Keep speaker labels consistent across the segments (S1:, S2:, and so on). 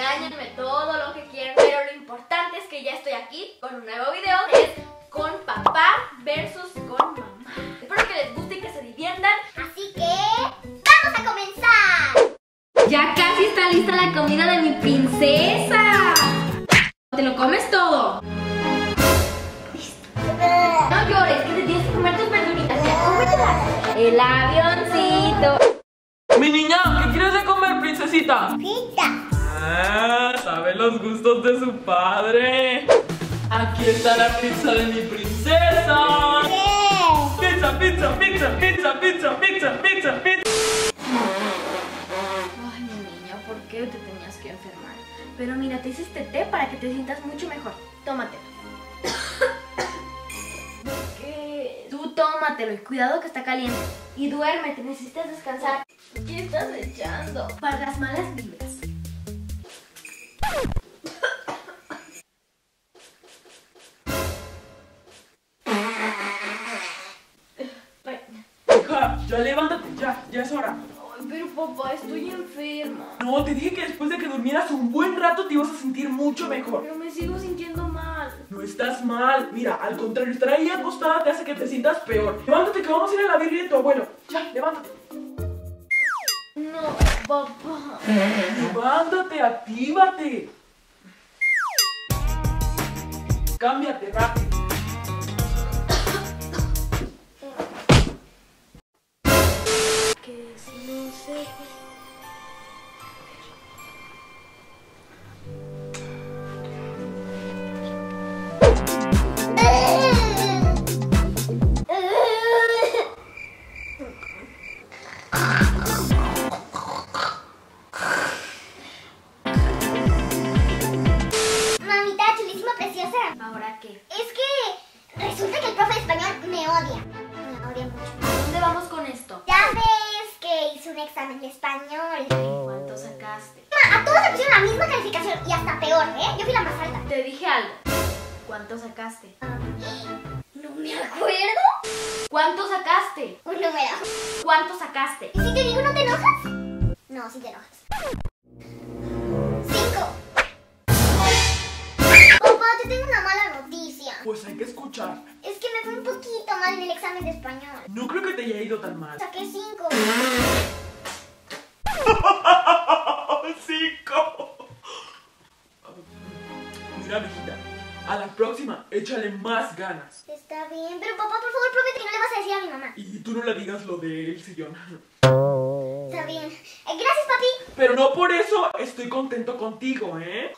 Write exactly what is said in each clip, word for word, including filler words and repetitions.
S1: regáñenme todo lo que quieran, pero lo importante es que ya estoy aquí con un nuevo video. Es con papá versus con mamá. Espero que les guste y que se diviertan.
S2: Así que ¡vamos a comenzar!
S1: Ya casi está lista la comida de mi princesa. ¿Te lo comes todo? No llores, que te tienes que comer tus verduritas. Ya, cómetelas. El avioncito.
S3: Mi niña, ¿qué quieres de comer, princesita?
S2: Pizza.
S3: Ah, sabe los gustos de su padre. Aquí está la pizza de mi princesa.
S2: ¿Qué?
S3: Pizza, pizza, pizza, pizza, pizza, pizza, pizza, pizza.
S1: Ay, mi niña, ¿por qué te tenías que enfermar? Pero mira, te hice este té para que te sientas mucho mejor. Tómatelo. ¿Por qué? Tú tómatelo y cuidado que está caliente. Y duérmete, necesitas descansar. ¿Qué estás echando? Para las malas vibras.
S3: Hija, ya levántate, ya, ya es hora.
S1: Ay, pero papá, estoy enferma.
S3: No, te dije que después de que durmieras un buen rato te ibas a sentir mucho mejor.
S1: Pero me sigo sintiendo mal.
S3: No estás mal, mira, al contrario, estar ahí acostada te hace que te sientas peor. Levántate que vamos a ir a la birria de tu abuelo. Ya, levántate.
S1: No, papá.
S3: Levántate, actívate. Cámbiate rápido.
S1: Que si no sé.
S2: Mamita, chulísima, preciosa.
S1: ¿Ahora qué?
S2: Es que resulta que el profe de español me odia. Me odia mucho.
S1: ¿A dónde vamos con esto?
S2: Ya ves que hice un examen de español.
S1: ¿Cuánto sacaste?
S2: Ma, a todos se pusieron la misma calificación y hasta peor, ¿eh? Yo fui la más alta.
S1: Te dije algo. ¿Cuánto sacaste?
S2: Ah, no me acuerdo.
S1: ¿Cuánto sacaste?
S2: Un número.
S1: ¿Cuánto sacaste?
S2: ¿Y si te digo no te enojas? No, sí te enojas. Cinco. Papá, te tengo una mala noticia.
S3: Pues hay que escuchar.
S2: Es que me fue un poquito mal en el examen de español.
S3: No creo que te haya ido tan mal.
S2: Saqué cinco.
S3: ¡Cinco! Mira, mijita, a la próxima échale más ganas.
S2: Está bien, pero papá, por favor, promete que no le vas a decir a mi mamá.
S3: Y tú no le digas lo del sillón.
S2: Está bien. Eh, gracias, papi.
S3: Pero no por eso estoy contento contigo, ¿eh?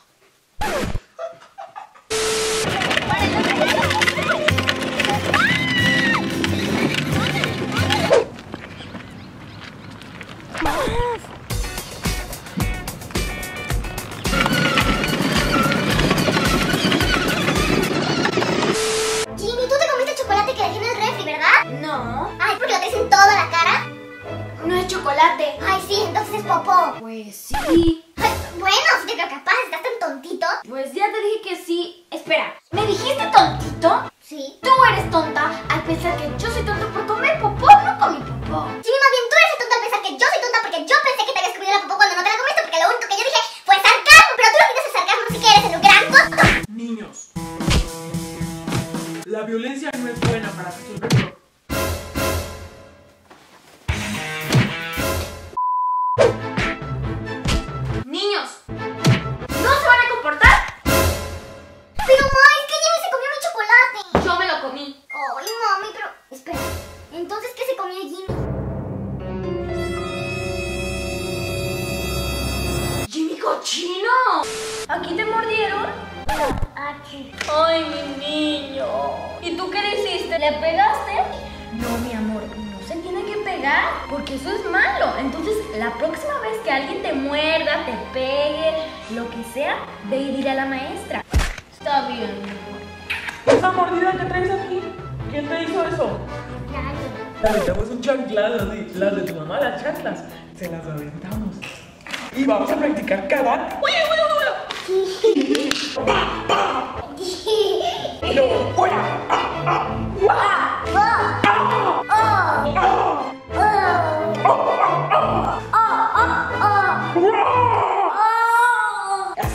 S2: Jimmy, tú te comiste el chocolate que dejé en el refri, ¿verdad?
S1: No,
S2: Ay, ¿porque lo traes en toda la cara?
S1: no es chocolate.
S2: Ay, sí, entonces es popó.
S1: Pues sí.
S2: Ay, bueno, si te creo capaz, estás tan tontito.
S1: Pues ya te dije que sí. Espera, ¿me dijiste tontito?
S2: Sí.
S1: Tú eres tonta al pensar que yo soy tonta por comer popó, no comí popó.
S2: Jimmy, más bien tú eres el tonto al pensar que yo soy tonta porque yo pensé que te habías comido la popó cuando no te la comiste, porque lo único que yo dije fue sarcasmo, pero tú no entiendes el sarcasmo, así que eres el gran tonto.
S3: Niños, la violencia no es buena para resolverlo.
S1: Niños, ¿no se van a comportar?
S2: Pero, ma, es que Jimmy se comió mi chocolate.
S1: Yo me lo comí.
S2: Ay, mami, pero... Espera, entonces, ¿qué se comió Jimmy?
S1: ¡Jimmy cochino! ¿Aquí te mordieron?
S2: Aquí.
S1: ¡Ay, mi niño! ¿Y tú qué le hiciste? ¿Le pegaste? No, mi amor, no se tiene que pegar, porque eso es malo. Entonces, la próxima vez que alguien te muerda, te pegue, lo que sea, ve y dile a la maestra. Está bien, mi amor.
S3: ¿Esa mordida que traes aquí? ¿Quién te hizo eso?
S2: Nadie.
S3: Le aventamos un chanclado, así. Las de tu mamá, las chanclas. Se las aventamos. Y vamos a practicar cada... ¡Uy, uy, uy! ¡Pa, pa! Y luego, ¡fuera! ¡Ah, ah! ¡Ah! ¡Ah! ¡Ah! ¡Ah! ¡Ah! ¡Ah! ¡Ah! ¡Ah! ¡Ah!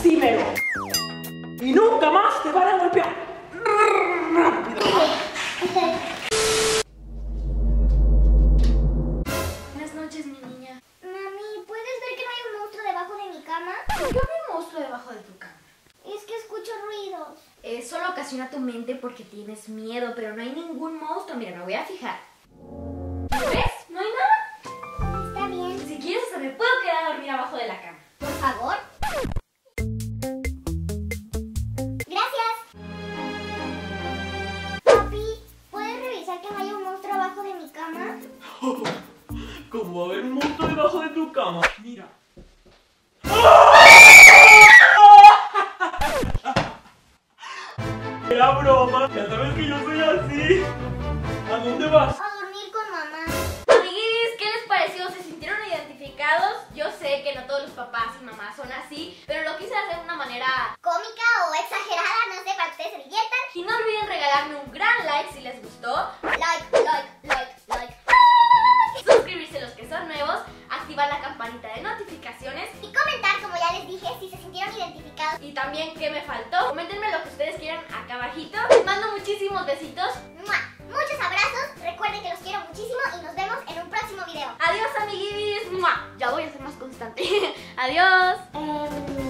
S1: Seguramente porque tienes miedo, pero no hay ningún monstruo. Mira, me voy a fijar. ¿Ves? No hay nada.
S2: Está bien.
S1: Si quieres, hasta me puedo quedar a dormir abajo de la cama.
S2: Por favor. Gracias. Papi, ¿puedes revisar que no haya un monstruo abajo de mi cama?
S3: ¿Cómo va a haber un monstruo debajo de tu cama? Mira. Era broma, ya sabes que yo soy así. ¿A dónde vas?
S2: A dormir con mamá.
S1: Amiguis, ¿qué les pareció? ¿Se sintieron identificados? Yo sé que no todos los papás y mamás son así, pero lo quise hacer de una manera
S2: Cómica o exagerada, no sé, para que ustedes se diviertan.
S1: y no olviden regalarme un gran like si les gustó,
S2: Like, like, like, like.
S1: suscribirse los que son nuevos, activar la campanita de notificaciones
S2: Y comentar, como ya les dije, si se sintieron identificados.
S1: y también qué me faltó. Coméntenme lo que ustedes quieran acá abajito. Les mando muchísimos besitos.
S2: ¡Mua! Muchos abrazos. Recuerden que los quiero muchísimo y nos vemos en un próximo video.
S1: Adiós, amiguis. ¡Mua! Ya voy a ser más constante. Adiós.
S2: Em,